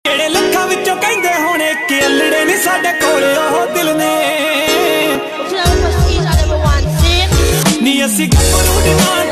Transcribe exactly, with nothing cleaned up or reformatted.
ਜਿਹੜੇ ਲੱਖਾਂ ਵਿੱਚੋਂ ਕਹਿੰਦੇ ਹੋਣੇ ਕਿ ਅਲੜੇ ਨਹੀਂ ਸਾਡੇ ਕੋਲ ਉਹ ਦਿਲ ਨੇ ਨੀ ਅਸੀਂ ਗੱਭਰੂ